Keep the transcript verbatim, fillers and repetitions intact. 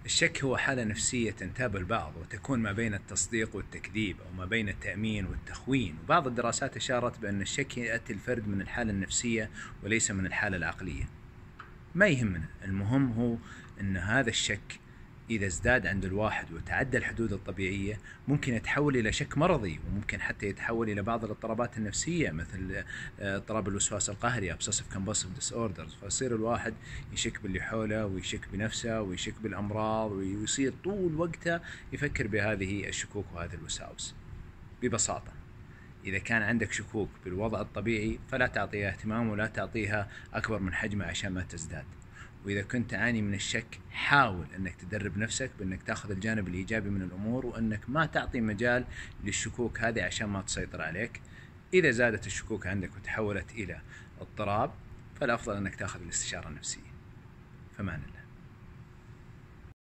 الشك هو حالة نفسية تنتاب البعض وتكون ما بين التصديق والتكذيب أو ما بين التأمين والتخوين، وبعض الدراسات أشارت بأن الشك يأتي الفرد من الحالة النفسية وليس من الحالة العقلية. ما يهمنا، المهم هو أن هذا الشك إذا ازداد عند الواحد وتعدى الحدود الطبيعية ممكن يتحول إلى شك مرضي، وممكن حتى يتحول إلى بعض الاضطرابات النفسية مثل اضطراب الوسواس القهري obsessive compulsive disorders. فيصير الواحد يشك باللي حوله ويشك بنفسه ويشك بالأمراض ويصير طول وقته يفكر بهذه الشكوك وهذه الوساوس. ببساطة إذا كان عندك شكوك بالوضع الطبيعي فلا تعطيها اهتمام ولا تعطيها أكبر من حجمها عشان ما تزداد. وإذا كنت تعاني من الشك حاول أنك تدرب نفسك بأنك تأخذ الجانب الإيجابي من الأمور وأنك ما تعطي مجال للشكوك هذه عشان ما تسيطر عليك. إذا زادت الشكوك عندك وتحولت إلى اضطراب فالأفضل أنك تأخذ الاستشارة النفسية. فمان الله.